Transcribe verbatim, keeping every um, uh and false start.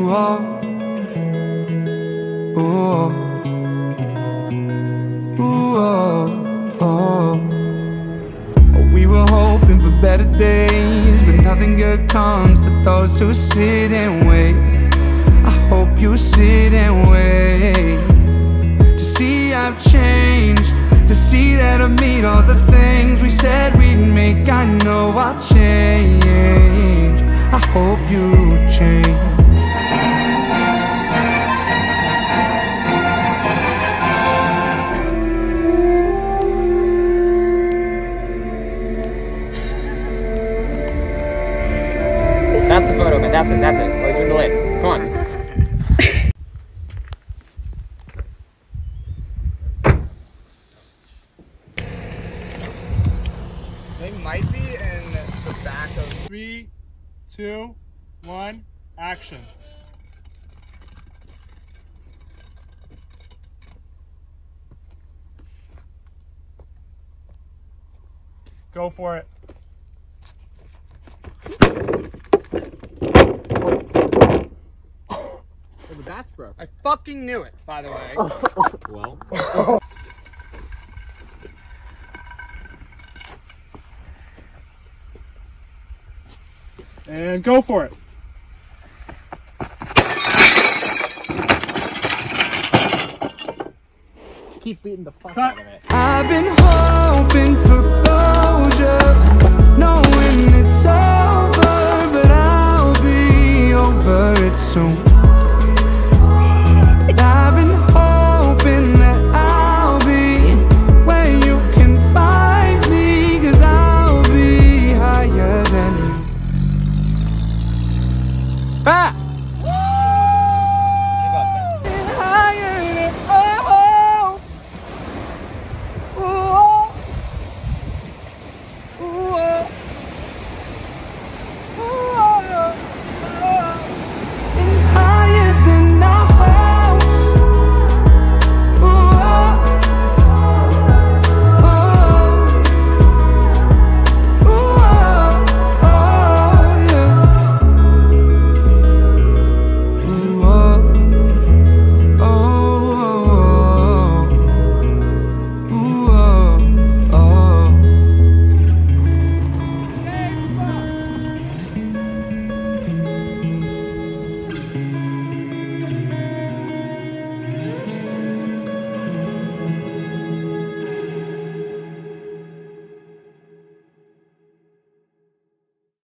Ooh, oh. Ooh, oh. Ooh, oh. Oh. We were hoping for better days, but nothing good comes to those who sit and wait. I hope you sit and wait to see I've changed, to see that I mean all the things we said we'd make. I know I'll change. I hope you change. That's the photo, man. That's it. That's it. Oh, turn the lid. Come on. They might be in the back of three, two, one, action. Go for it. Oh, the bat's broke. I fucking knew it, by the way. Well. And go for it. Keep beating the fuck Cut. out of it. I've been hoping for closure, knowing it's over, but I'll be over it soon. And I've been hoping that I'll be where you can find me, 'cause I'll be higher than you. Fast!